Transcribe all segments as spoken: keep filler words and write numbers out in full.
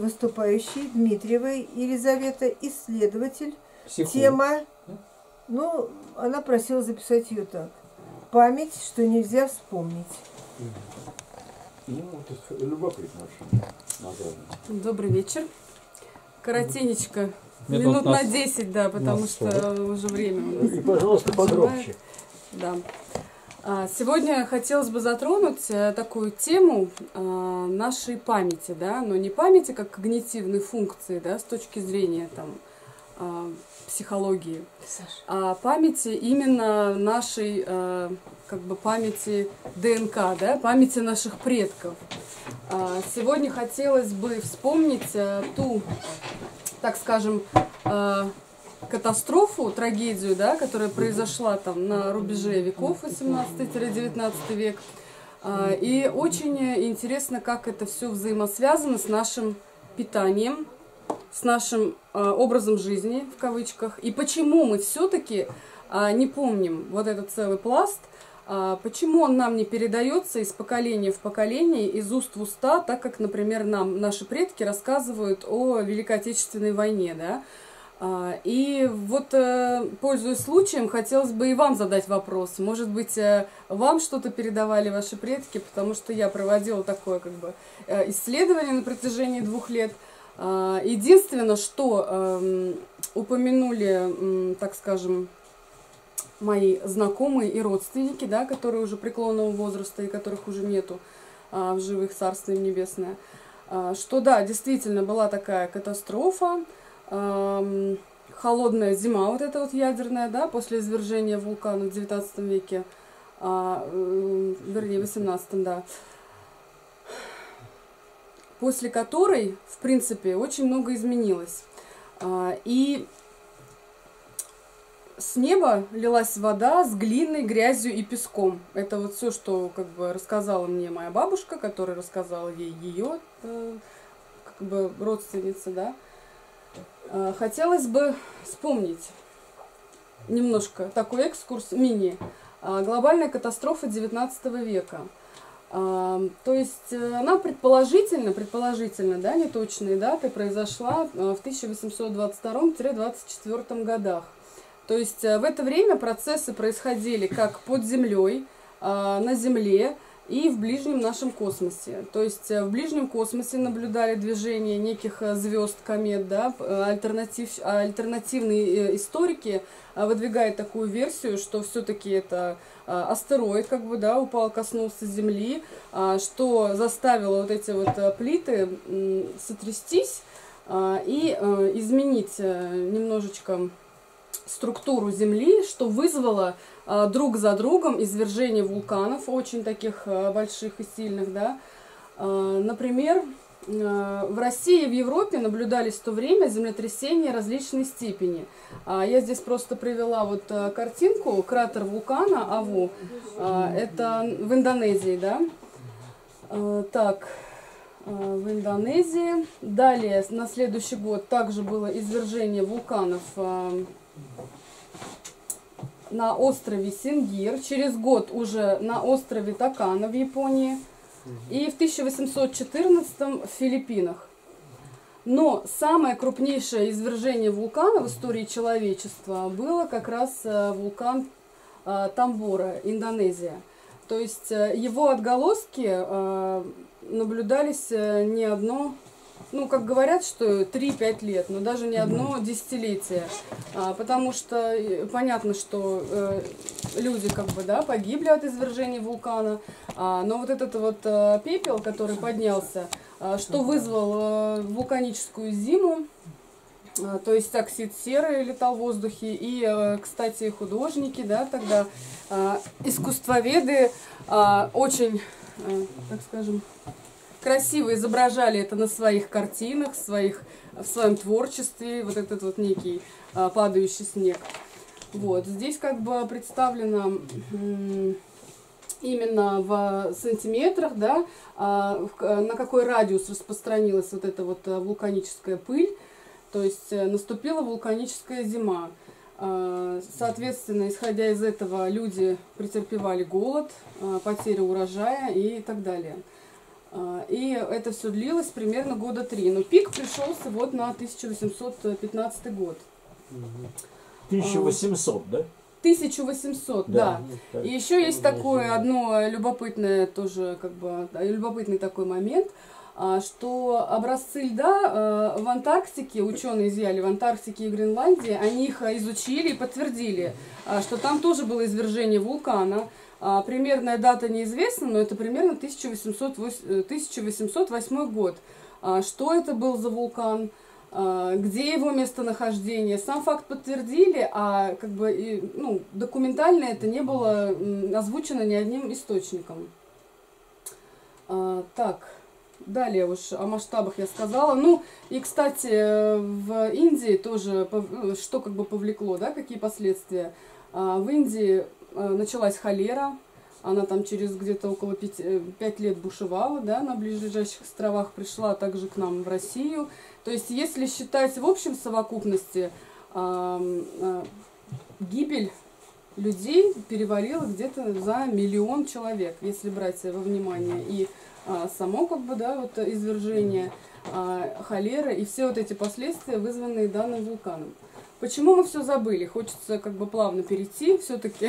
выступающий, Дмитриевой Елизавета, исследователь. Психолог. Тема, ну, она просила записать ее так. Память, что нельзя вспомнить. Ну, это любопытно очень. Добрый вечер. Коротенечко. Минут, Минут на на десять, да, потому что уже время у нас. И, пожалуйста, погромче. Да. Сегодня хотелось бы затронуть такую тему нашей памяти, да, но не памяти как когнитивной функции, да, с точки зрения там психологии, а памяти именно нашей, как бы, памяти ДНК, да, памяти наших предков. Сегодня хотелось бы вспомнить ту, так скажем, катастрофу, трагедию, да, которая произошла там на рубеже веков, восемнадцатый-девятнадцатый век. И очень интересно, как это все взаимосвязано с нашим питанием, с нашим образом жизни, в кавычках, и почему мы все-таки не помним вот этот целый пласт, почему он нам не передается из поколения в поколение, из уст в уста, так как, например, нам наши предки рассказывают о Великой Отечественной войне, да. И вот, пользуясь случаем, хотелось бы и вам задать вопрос. Может быть, вам что-то передавали ваши предки, потому что я проводила такое, как бы, исследование на протяжении двух лет. Единственное, что упомянули, так скажем, мои знакомые и родственники, да, которые уже преклонного возраста и которых уже нету в живых, царство им небесное, что да, действительно была такая катастрофа. Холодная зима, вот эта вот ядерная, да, после извержения вулкана в девятнадцатом веке, а, вернее, в восемнадцатом, да, после которой, в принципе, очень много изменилось. А, и с неба лилась вода с глиной, грязью и песком. Это вот все, что, как бы, рассказала мне моя бабушка, которая рассказала ей ее, как бы, родственница, да. Хотелось бы вспомнить немножко такой экскурс, мини. Глобальная катастрофа девятнадцатого века. То есть она предположительно, предположительно, да, неточные даты, произошла в тысяча восемьсот двадцать втором — двадцать четвёртом годах. То есть в это время процессы происходили как под землей, на Земле и в ближнем нашем космосе. То есть в ближнем космосе наблюдали движение неких звезд, комет, да, альтернатив, альтернативные историки выдвигают такую версию, что все-таки это астероид, как бы, да, упал, коснулся Земли, что заставило вот эти вот плиты сотрястись и изменить немножечко структуру Земли, что вызвало а, друг за другом извержение вулканов, очень таких а, больших и сильных, да. А, например, а, в России и в Европе наблюдались в то время землетрясения различной степени. А, я здесь просто привела вот а, картинку, кратер вулкана Аву, а, это в Индонезии, да. А, так, а, в Индонезии. Далее, на следующий год также было извержение вулканов а, на острове Сингир, через год уже на острове Такана в Японии и в тысяча восемьсот четырнадцатом в Филиппинах. Но самое крупнейшее извержение вулкана в истории человечества было как раз вулкан Тамбора, Индонезия. То есть его отголоски наблюдались не одно, ну, как говорят, что три-пять лет, но даже не одно десятилетие. А, потому что понятно, что э, люди, как бы, да, погибли от извержения вулкана, а, но вот этот вот а, пепел, который поднялся, а, что вызвал а, вулканическую зиму, а, то есть оксид серы летал в воздухе, и, а, кстати, художники, да, тогда а, искусствоведы а, очень, а, так скажем, красиво изображали это на своих картинах, своих, в своем творчестве, вот этот вот некий а, падающий снег. Вот. Здесь как бы представлено именно в сантиметрах, да, а, в, на какой радиус распространилась вот эта вот вулканическая пыль, то есть наступила вулканическая зима. А, соответственно, исходя из этого, люди претерпевали голод, а, потерю урожая и так далее. И это все длилось примерно года три. Но пик пришелся вот на тысяча восемьсот пятнадцатый год. тысяча восемьсот, да? тысяча восемьсот, да. да. И еще есть такое одно любопытное тоже, как бы, любопытный такой момент, что образцы льда в Антарктике, ученые изъяли в Антарктике и Гренландии, они их изучили и подтвердили, что там тоже было извержение вулкана. Примерная дата неизвестна, но это примерно тысяча восемьсот восьмой год. Что это был за вулкан? Где его местонахождение? Сам факт подтвердили, а как бы, ну, документально это не было озвучено ни одним источником. Так, далее уж о масштабах я сказала. Ну, и, кстати, в Индии тоже, что как бы повлекло, да, какие последствия. В Индии началась холера. Она там через где-то около пяти лет бушевала, да, на ближайших островах, пришла также к нам в Россию. То есть, если считать в общем совокупности, э, э, гибель людей перевалила где-то за миллион человек, если брать во внимание и э, само, как бы, да, вот извержение, э, холера и все вот эти последствия, вызванные данным вулканом. Почему мы все забыли? Хочется как бы плавно перейти все-таки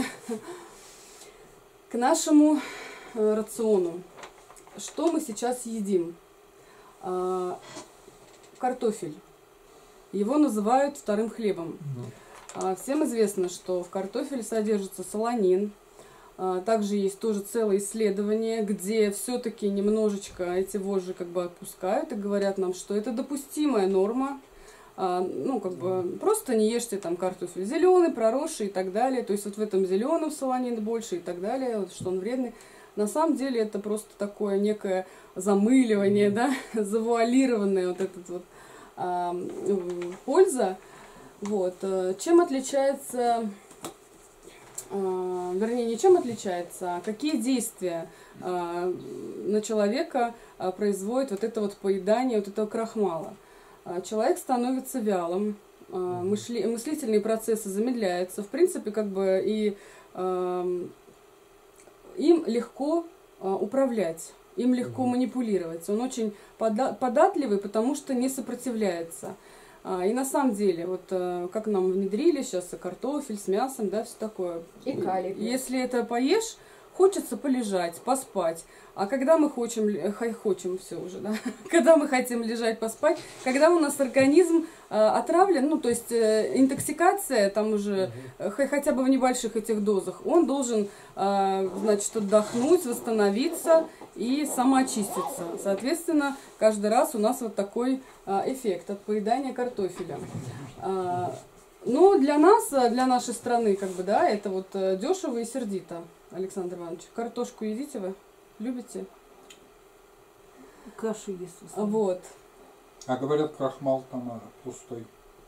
к нашему э, рациону. Что мы сейчас едим? Э, картофель. Его называют вторым хлебом. Э, всем известно, что в картофеле содержится солонин. Э, также есть тоже целое исследование, где все-таки немножечко эти вожжи как бы отпускают и говорят нам, что это допустимая норма. Ну, как бы, просто не ешьте там картофель зеленый, проросший и так далее. То есть вот в этом зеленом солонин больше и так далее, вот, что он вредный. На самом деле это просто такое некое замыливание, да, завуалированная вот эта вот а, польза. Вот. Чем отличается, а, вернее, не чем отличается, а какие действия а, на человека а, производит вот это вот поедание вот этого крахмала. Человек становится вялым, мысли, мыслительные процессы замедляются, в принципе, как бы и э, им легко э, управлять, им легко mm-hmm. манипулировать. Он очень пода- податливый, потому что не сопротивляется. А, и на самом деле, вот э, как нам внедрили сейчас картофель с мясом, да, все такое. И калий. Если это поешь, хочется полежать, поспать. А когда мы хотим, хотим все уже, да, когда мы хотим лежать, поспать, когда у нас организм э, отравлен, ну, то есть э, интоксикация, там уже э, хотя бы в небольших этих дозах, он должен, э, значит, отдохнуть, восстановиться и самоочиститься. Соответственно, каждый раз у нас вот такой э, эффект от поедания картофеля. Э, ну, для нас, для нашей страны, как бы, да, это вот э, дешево и сердито, Александр Иванович. Картошку едите вы? Любите? Кашу ест. Вот. А говорят, крахмал там а, пустой.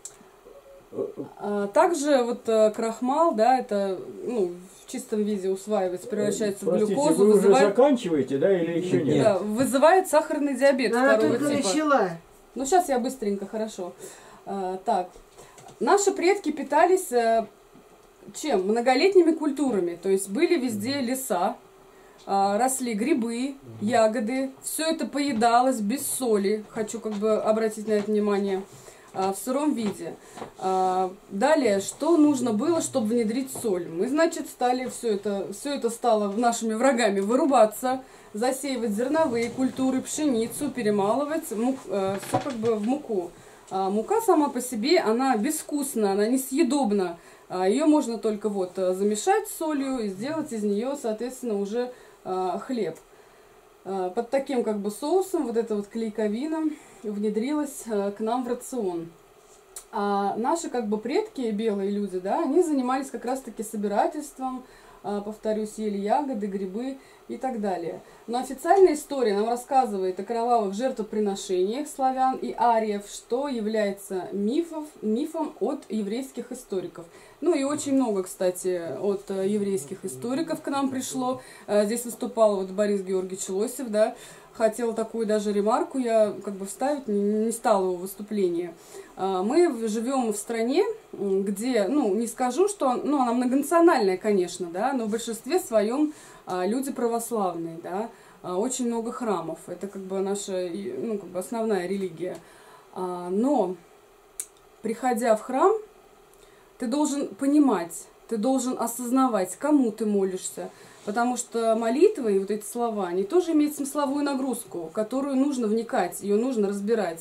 А, также вот а, крахмал, да, это, ну, в чистом виде усваивается, превращается Простите, в глюкозу. Вы вызывает... уже заканчиваете, да, или еще нет? Да, вызывает сахарный диабет Она второго только типа. начала. Ну, сейчас я быстренько, хорошо. А, так, наши предки питались а, чем? Многолетними культурами, то есть были везде леса, росли грибы, ягоды, все это поедалось без соли, хочу как бы обратить на это внимание, в сыром виде. Далее, что нужно было, чтобы внедрить соль? Мы, значит, стали все это, все это стало нашими врагами вырубаться, засеивать зерновые культуры, пшеницу, перемалывать мук, все как бы в муку. Мука сама по себе, она безвкусна, она несъедобна. Ее можно только вот замешать с солью и сделать из нее, соответственно, уже хлеб. Под таким как бы соусом вот эта вот клейковина внедрилась к нам в рацион. А наши как бы предки, белые люди, да, они занимались как раз-таки собирательством, повторюсь, ели ягоды, грибы и так далее. Но официальная история нам рассказывает о кровавых жертвоприношениях славян и ариев, что является мифов, мифом от еврейских историков. Ну и очень много, кстати, от еврейских историков к нам пришло. Здесь выступал вот Борис Георгиевич Лосев, да, хотел такую даже ремарку я как бы вставить, не стала его выступление. Мы живем в стране, где, ну, не скажу, что, ну, она многонациональная, конечно, да, но в большинстве своем люди православные, да. а, очень много храмов. Это как бы наша, и, ну, как бы основная религия. А, но, приходя в храм, ты должен понимать, ты должен осознавать, кому ты молишься. Потому что молитвы и вот эти слова, они тоже имеют смысловую нагрузку, которую нужно вникать, ее нужно разбирать.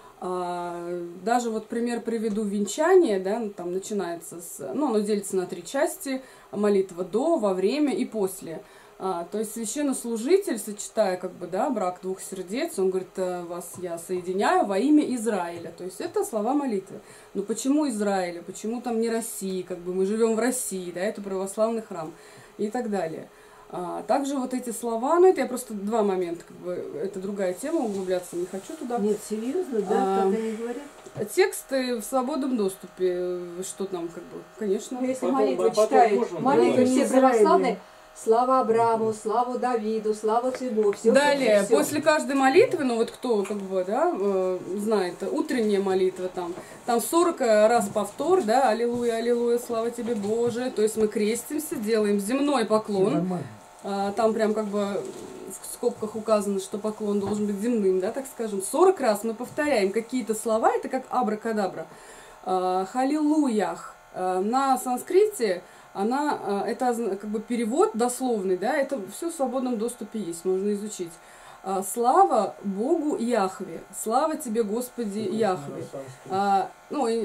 А, даже вот пример приведу: венчание, да, там начинается с, ну, оно делится на три части: молитва до, во время и после. А, то есть священнослужитель, сочетая как бы, да, брак двух сердец, он говорит: вас я соединяю во имя Израиля. То есть это слова молитвы. Но почему Израиля? Почему там не России? Как бы мы живем в России, да, это православный храм и так далее. А, также вот эти слова, ну это я просто два момента, как бы, это другая тема, углубляться не хочу туда. Нет, серьезно, да, А, как они говорят? Тексты в свободном доступе, что там, как бы, конечно. Ну, если Потом- молитвы потом читают, можно молитвы добавить. все Израиля. православные, слава Абраму, славу Давиду, славу Цибу, все. Далее, после каждой молитвы, ну вот кто, как бы, да, э, знает, утренняя молитва, там, там сорок раз повтор, да, аллилуйя, аллилуйя, слава тебе, Боже. То есть мы крестимся, делаем земной поклон. А, там прям как бы в скобках указано, что поклон должен быть земным, да, так скажем. сорок раз мы повторяем какие-то слова, это как абракадабра. А, халилуях. А, на санскрите она, а, это как бы перевод дословный, да, это все в свободном доступе есть, можно изучить. А, слава Богу Яхве, слава тебе, Господи, Яхве. А, ну, и,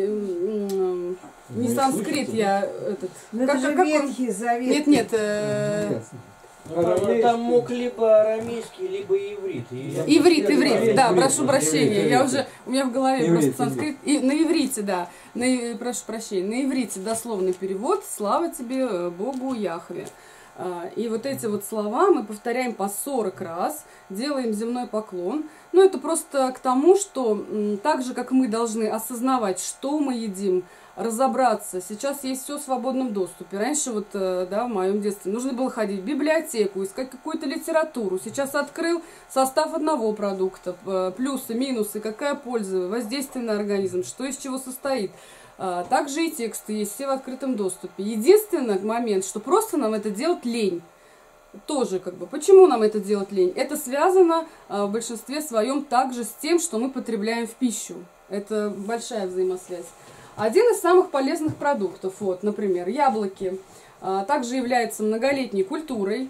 м, не Ну, санскрит, слышите, я этот... Ну, как- это же как он- Ветхий Завет. Нет, нет, э, Ну, там, там мог либо арамейский, либо иврит. И я иврит, просто- иврит, да, Иврит, прошу иврит, прощения, иврит. я уже, у меня в голове Иврит, просто санскрит, и, на иврите, да, на, и- прошу прощения, на иврите дословный перевод: слава тебе, э, Богу Яхве. А, И вот эти вот слова мы повторяем по сорок раз, делаем земной поклон. Ну, это просто к тому, что м, так же, как мы должны осознавать, что мы едим, разобраться. Сейчас есть все в свободном доступе. Раньше, вот, э, да, в моем детстве нужно было ходить в библиотеку, искать какую-то литературу. Сейчас открыл состав одного продукта, э, плюсы, минусы, какая польза, воздействие на организм, что из чего состоит. А, Также и тексты есть все в открытом доступе. Единственный момент, что просто нам это делать лень. Тоже как бы, почему нам это делать лень? Это связано а, в большинстве своем также с тем, что мы потребляем в пищу. Это большая взаимосвязь. Один из самых полезных продуктов, вот, например, яблоки, а, также является многолетней культурой.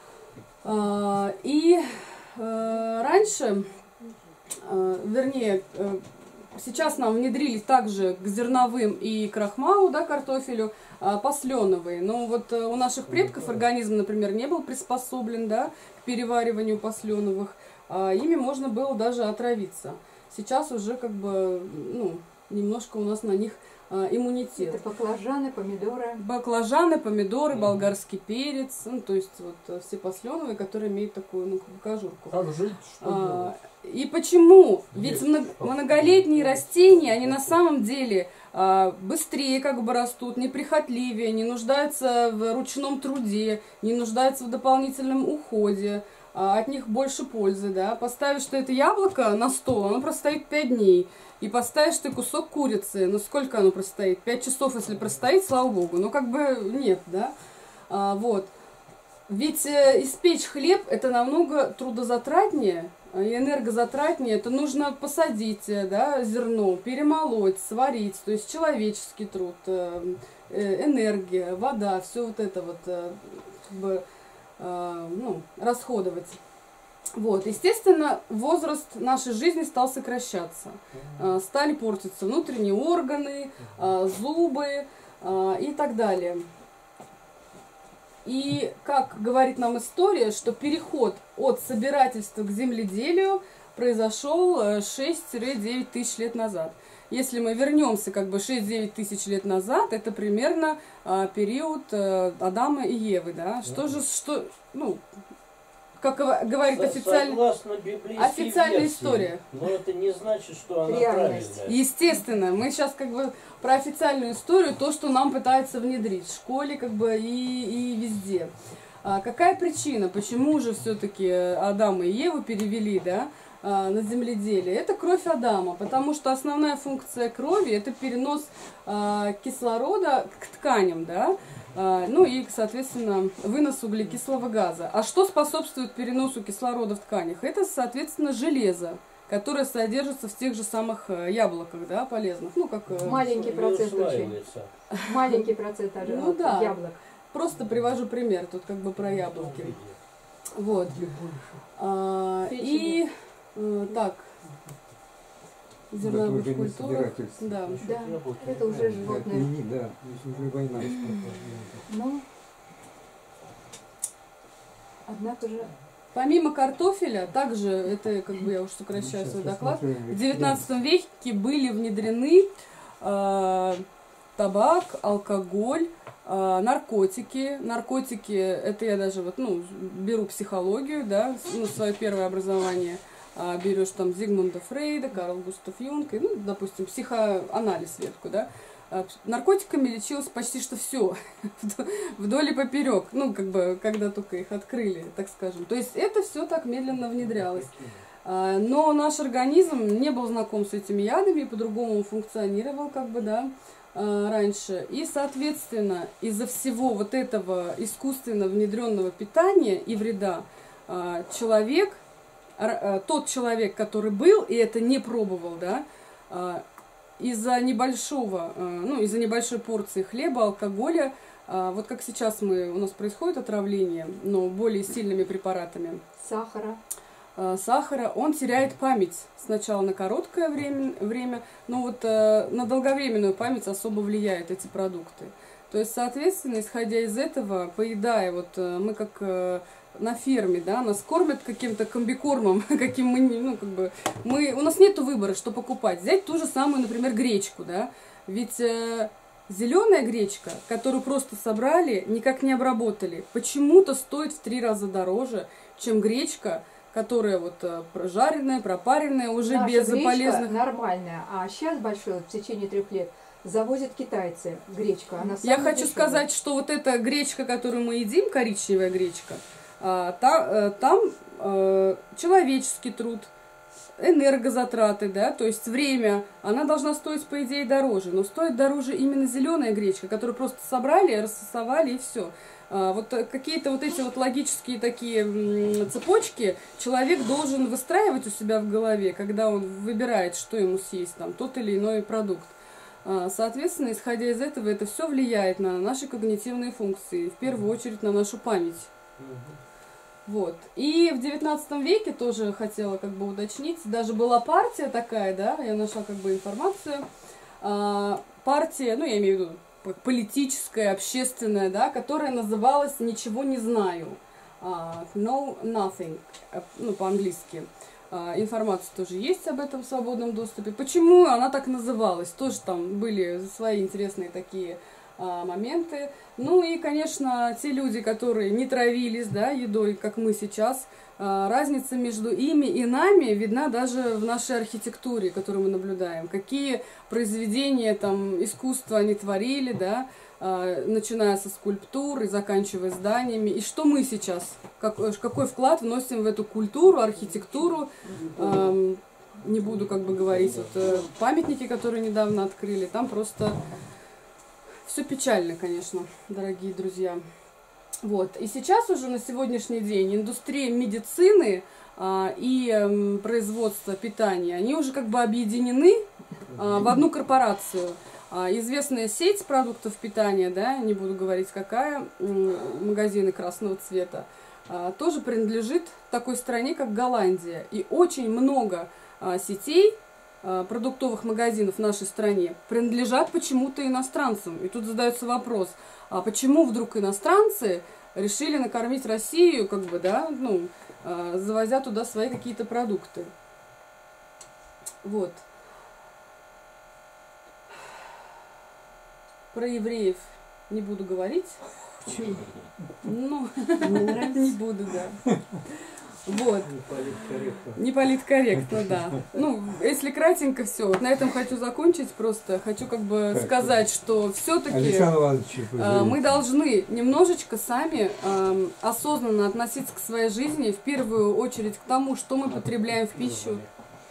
А, И а, раньше, а, вернее, а, сейчас нам внедрили также к зерновым и крахмалу, да, картофелю, а, посленовые. Но вот а, у наших предков организм, например, не был приспособлен, да, к перевариванию посленовых. А, ими можно было даже отравиться. Сейчас уже как бы, ну, немножко у нас на них а, иммунитет. Это баклажаны, помидоры. Баклажаны, помидоры, болгарский перец, ну, то есть вот а, все посленовые, которые имеют такую, ну, как бы кожурку. Как жить, что А, делать? И почему? Ведь Есть. мно- многолетние растения, они на самом деле а, быстрее как бы растут, неприхотливее, не нуждаются в ручном труде, не нуждаются в дополнительном уходе, а, от них больше пользы, да. Поставишь ты это яблоко на стол, оно простоит пять дней. И поставишь ты кусок курицы, ну сколько оно простоит? пять часов, если простоит, слава богу. Ну как бы нет, да. А, вот. Ведь э, испечь хлеб это намного трудозатратнее и энергозатратнее. Это нужно посадить, э, да, зерно, перемолоть, сварить. То есть человеческий труд, э, э, энергия, вода, все вот это вот э, как бы, э, ну, расходовать. Вот, естественно, возраст нашей жизни стал сокращаться. Э, Стали портиться внутренние органы, э, зубы э, и так далее. И, как говорит нам история, что переход от собирательства к земледелию произошел шесть-девять тысяч лет назад. Если мы вернемся как бы шесть-девять тысяч лет назад, это примерно а, период а, Адама и Евы, да? Что же, что, ну, как ова- говорит Со- официально... Согласно библейской официальная версии. история. Но это не значит, что она Реальность. правильная. Естественно, мы сейчас как бы про официальную историю, то, что нам пытаются внедрить в школе как бы и, и везде. А какая причина, почему же все-таки Адама и Еву перевели, да, а, на земледелие, это кровь Адама, потому что основная функция крови это перенос а, кислорода к тканям, да, а, ну и, соответственно, вынос углекислого газа. А что способствует переносу кислорода в тканях? Это, соответственно, железо, которое содержится в тех же самых яблоках, да, полезных, ну как Маленький процент очень. Маленький процент от ну, да. яблок. Просто привожу пример, тут как бы про яблоки. Вот. А, и э, так. Зерновых культурах. Да. Да, это уже животное. Да, уже война. Ну, однако же... Помимо картофеля, также, это как бы я уж сокращаю свой доклад, в девятнадцатом веке были внедрены э, табак, алкоголь, э, наркотики. Наркотики, это я даже вот, ну, беру психологию, да, ну, свое первое образование. Э, берешь там Зигмунда Фрейда, Карл Густав Юнг, и, ну, допустим, психоанализ ветку, да. Наркотиками лечилось почти что все, вдоль и поперек, ну, как бы, когда только их открыли, так скажем. То есть это все так медленно внедрялось. Но наш организм не был знаком с этими ядами, по-другому функционировал, как бы, да, раньше. И, соответственно, из-за всего вот этого искусственно внедренного питания и вреда человек, тот человек, который был и это не пробовал, да, из-за небольшого, ну, из-за небольшой порции хлеба, алкоголя, вот как сейчас мы, у нас происходит отравление, но более сильными препаратами. Сахара. Сахара, он теряет память сначала на короткое время, время но вот на долговременную память особо влияют эти продукты. То есть, соответственно, исходя из этого, поедая, вот мы как на ферме, да, нас кормят каким-то комбикормом, каким мы, ну, как бы, мы, у нас нету выбора, что покупать. Взять ту же самую, например, гречку, да, ведь э, зеленая гречка, которую просто собрали, никак не обработали, почему-то стоит в три раза дороже, чем гречка, которая вот прожаренная, пропаренная, уже Наша без гречка полезных... нормальная, а сейчас большой, в течение трех лет, завозят китайцы гречка. Она Я хочу дешевая. сказать, что вот эта гречка, которую мы едим, коричневая гречка, там, там э, человеческий труд, энергозатраты, да, то есть время, она должна стоить, по идее, дороже, но стоит дороже именно зеленая гречка, которую просто собрали, рассосовали и все. А, вот какие-то вот эти вот логические такие м, цепочки человек должен выстраивать у себя в голове, когда он выбирает, что ему съесть, там, тот или иной продукт. А, соответственно, исходя из этого, это все влияет на наши когнитивные функции, в первую очередь на нашу память. Вот. И в девятнадцатом веке тоже хотела как бы уточнить, даже была партия такая, да, я нашла как бы информацию, а, партия, ну я имею в виду политическая, общественная, да, которая называлась «Ничего не знаю», а, «Know Nothing», ну по-английски. А, информация тоже есть об этом в свободном доступе. Почему она так называлась? Тоже там были свои интересные такие а, моменты. Ну и, конечно, те люди, которые не травились, да, едой, как мы сейчас, а, разница между ими и нами видна даже в нашей архитектуре, которую мы наблюдаем. Какие произведения там искусства они творили, да, а, начиная со скульптур и заканчивая зданиями. И что мы сейчас, как, какой вклад вносим в эту культуру, архитектуру. А, не буду как бы говорить, вот памятники, которые недавно открыли, там просто... Все печально, конечно, дорогие друзья. Вот. И сейчас уже на сегодняшний день индустрия медицины а, и а, производство питания, они уже как бы объединены а, в одну корпорацию. А, известная сеть продуктов питания, да, не буду говорить какая, магазины красного цвета, а, тоже принадлежит такой стране, как Голландия. И очень много а, сетей, продуктовых магазинов в нашей стране принадлежат почему-то иностранцам. И тут задается вопрос, а почему вдруг иностранцы решили накормить Россию, как бы, да, ну, завозя туда свои какие-то продукты. Вот. Про евреев не буду говорить. Почему? Ну, Не нравится? не буду, да. Вот. Не политкорректно. Не политкорректно, да. Ну, если кратенько, все. Вот на этом хочу закончить просто. Хочу как бы Так, сказать, что все-таки Александр Иванович, э, мы должны немножечко сами э, осознанно относиться к своей жизни, в первую очередь к тому, что мы потребляем в пищу.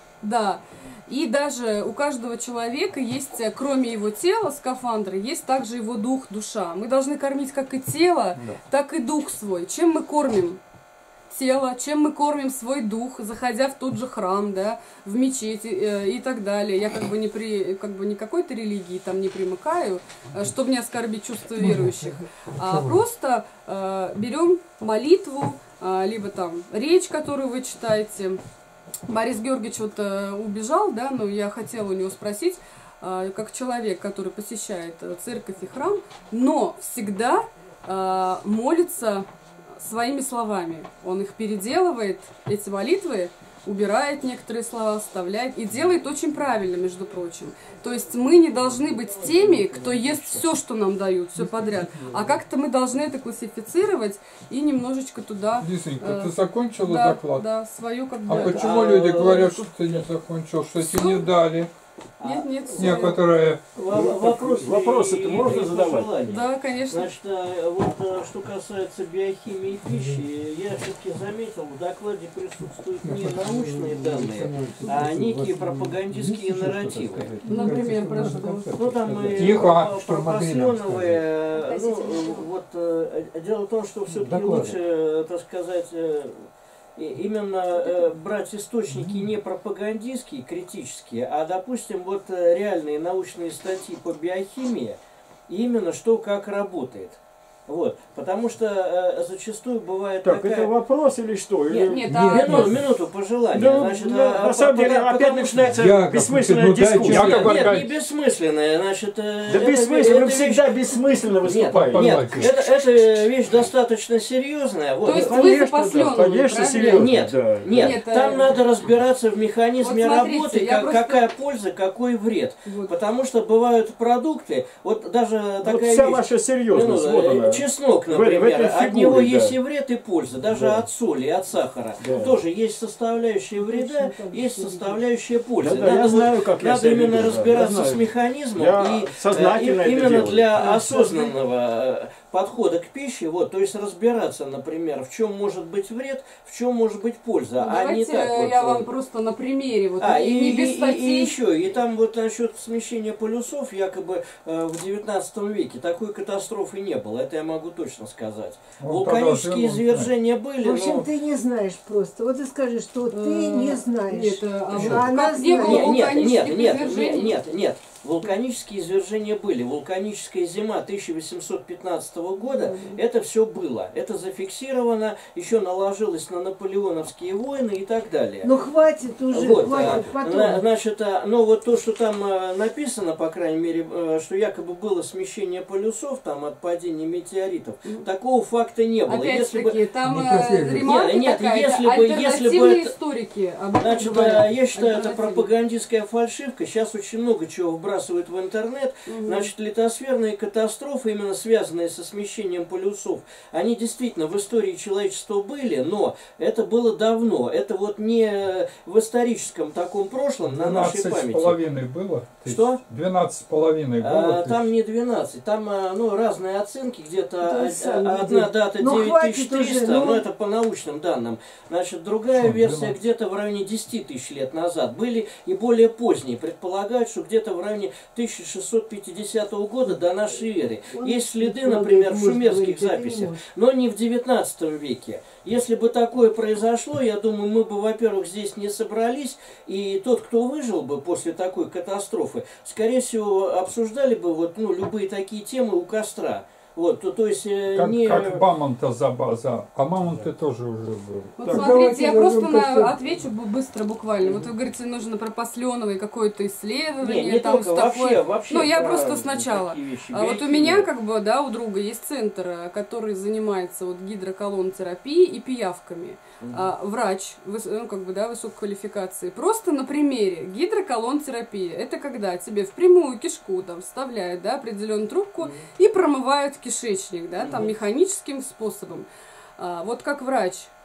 Да. И даже у каждого человека есть, кроме его тела, скафандра, есть также его дух, душа. Мы должны кормить как и тело, так и дух свой. Чем мы кормим тело, чем мы кормим свой дух, заходя в тот же храм, да, в мечеть э, и так далее. Я как бы не при, как бы не какой-то религии там не примыкаю, э, чтобы не оскорбить чувства верующих, а просто э, берем молитву, э, либо там речь, которую вы читаете. Борис Георгиевич вот э, убежал, да, но я хотела у него спросить, э, как человек, который посещает э, церковь и храм, но всегда э, молится своими словами. Он их переделывает, эти молитвы, убирает некоторые слова, вставляет и делает очень правильно, между прочим. То есть мы не должны быть теми, кто ест все, что нам дают, все подряд, а как-то мы должны это классифицировать и немножечко туда... Лизонька, э, ты закончила да, доклад? Да, свою как А бы... почему А, люди э, говорят, что ты не закончил, что тебе не дали? Нет, нет, всё. Некоторые... В- Вопрос, Вопросы-то можно задавать? Да, конечно. Значит, а, вот а, что касается биохимии пищи, я все-таки заметил, в докладе присутствуют не научные данные, а некие пропагандистские нарративы. Например, про что? Ну, там и Тихо, по- что по- могли нам посленовые, ну, вот, э, дело в том, что все-таки Доклады. лучше, э, так сказать, э, и- именно э, брать источники не пропагандистские, критические, а, допустим, вот э, реальные научные статьи по биохимии, именно что как работает. Вот, потому что э, зачастую бывает Так, такая... это вопрос или что? Нет, Или- нет, а- Минуту, минуту пожелания. Да, Значит, да, а, на самом по- деле, потому опять что- начинается Яков, бессмысленная ну, дайте дискуссия. Яков Нет, нет, Аркадьевич. не бессмысленная, значит... э, Да это бессмысленно, вещь- вы это всегда бессмысленно вещь- выступаете. Нет, Пожалуйста. это, это вещь достаточно серьезная. Вот. То есть Ну, вы за конечно, да, посленовые, конечно, правильно? серьезно. Нет, да. нет, Нет, там э, надо разбираться в механизме вот смотрите, работы, я как- просто- какая польза, какой вред. Вот. Потому что бывают продукты, вот даже Вот такая вся вещь, ваша серьезность, ну, вот э, она. чеснок, В- в этой например, от фигуре, него да. есть и вред, и польза, даже Да. от соли, и от сахара. Да. Тоже есть составляющая вреда, есть составляющая пользы. Да, да, я вот- знаю, как я надо себя именно веду, да, разбираться я с знаю. механизмом Я и э, сознательно и- это именно делаю. для осознанного э, подхода к пище, вот, то есть разбираться, например, в чем может быть вред, в чем может быть польза, Ну, а не давайте так вот, я э, вам просто на примере, вот, а, и, и, не без и- и- статей. и еще, и там вот насчет смещения полюсов, якобы э, в девятнадцатом веке такой катастрофы не было, это я могу точно сказать. Вот Вулканические тогда же, ну, извержения были, В общем, но... ты не знаешь просто. Вот ты скажи, что ты не знаешь. Нет, а Почему? вот Она как не знает. было Нет, нет, нет, вулканических нет, извержений? нет, нет, нет. Вулканические извержения были. Вулканическая зима тысяча восемьсот пятнадцатого года, это все было. Это зафиксировано, еще наложилось на наполеоновские войны и так далее. Ну хватит уже, Вот, хватит, а, потом. на- значит, а, ну вот то, что там а, написано, по крайней мере, э, что якобы было смещение полюсов там от падения метеоритов, такого факта не было. Если бы, Опять-таки, там не э, проверено. ремарка Нет, нет, такая, если бы- если бы альтернативные это- историки об этом значит, говорят. а, я считаю, это Альтернативные. пропагандистская фальшивка. Сейчас очень много чего вбрасывают в интернет. Мгм. Значит, литосферные катастрофы, именно связанные со смещением полюсов, они действительно в истории человечества были, но это было давно. Это вот не в историческом таком прошлом, на нашей двенадцать с памяти. половиной было? тысяч? Что? двенадцать с половиной А, было? там не двенадцать, там а, ну, разные оценки, где-то Да, од- сами одна видели. дата Ну, девять тысяч хватит уже, триста, ну. но это по научным данным. Значит, другая Что, версия двенадцать? где-то в районе десяти тысяч лет назад. Были и более поздние. Предполагают, что где-то в районе тысяча шестьсот пятидесятого года до нашей эры. Есть следы, например, в шумерских записях, но не в девятнадцатом веке. Если бы такое произошло, я думаю, мы бы, во-первых, здесь не собрались, и тот, кто выжил бы после такой катастрофы, скорее всего, обсуждали бы вот, ну, любые такие темы у костра. Вот, то, то есть э, Как, не... как мамонта за база. А мамонты тоже уже был. Вот Так, смотрите, давайте я зайдем просто к на, костюму. отвечу б- быстро, буквально. Вот вы говорите, нужно про посленовое какое-то исследование. Не, не там только, с вообще, такой- вообще. Ну, я про просто сначала. такие вещи. А вот у Биохимия. меня, как бы, да, у друга есть центр, э, который занимается вот гидроколонотерапией и пиявками. А, врач, выс- ну, как бы, да, высокой квалификации. Просто на примере гидроколонотерапия. Это когда тебе в прямую кишку там вставляют, да, определенную трубку и промывают кишечник, да, там механическим способом. А, вот как врач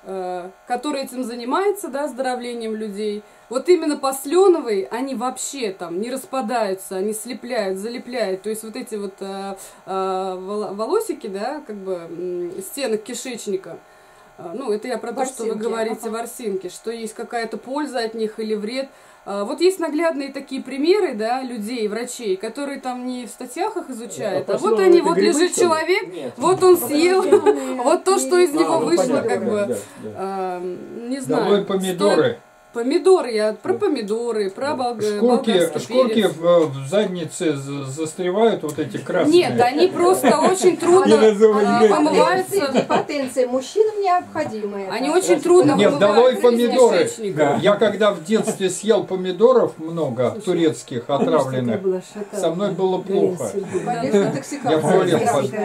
э, который этим занимается, да, оздоровлением людей. Вот именно посленовые, они вообще там не распадаются, они слепляют, залепляют. То есть вот эти вот э, э, волосики, да, как бы э, стенок кишечника, э, ну, это я про то, что вы говорите, ага. ворсинки, что есть какая-то польза от них или вред. Э, вот есть наглядные такие примеры, да, людей, врачей, которые там не в статьях их изучают, а, а вот они, вот грибы, лежит человек, Нет. вот он съел, вот то, что из него вышло, как бы, не знаю. Давай помидоры. Помидоры, я про помидоры, про бол... шкурки, шкурки в, в заднице застревают вот эти красные. Нет, они просто очень трудно вымываются. Потенция мужчинам необходимая. Они очень трудно Нет, долой помидоры. Да. Я когда в детстве съел помидоров много, турецких, отравленных, со мной было плохо. Я болел.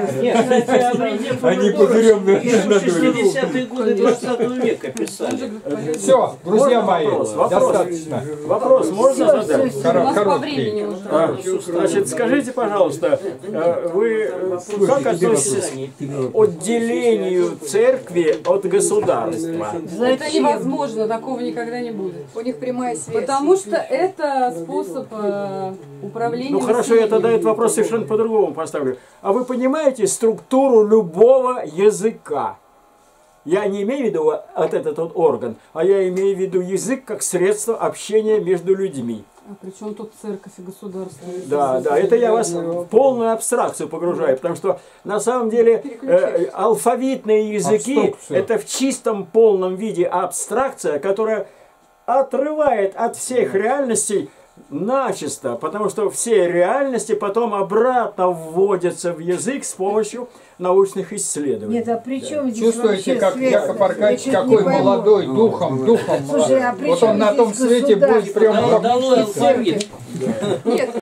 Они пузырем шестидесятые годы двадцатого века писали. Все, друзья мои. Вопрос, вопрос, достаточно. Вопрос можно задать? Короткий. А, значит, скажите, пожалуйста, вы как относитесь к отделению церкви от государства? Это невозможно, такого никогда не будет. У них прямая связь. Потому что это способ э, управления. Ну хорошо, я тогда этот вопрос совершенно по-другому поставлю. А вы понимаете структуру любого языка? Я не имею в виду вот этот вот орган, а я имею в виду язык как средство общения между людьми. А при чем тут церковь и государство? Да, да, это я вас в полную абстракцию погружаю, потому что на самом деле э, алфавитные языки Абстракция. это в чистом полном виде абстракция, которая отрывает от всех реальностей начисто, потому что все реальности потом обратно вводятся в язык с помощью научных исследований. Нет, а при чем здесь Чувствуете, вообще как связь? Яков Аркадьевич какой молодой, духом, духом. Слушай, а при вот чем он на том здесь свете будет государство? прямо как Долой алфавит. Нет,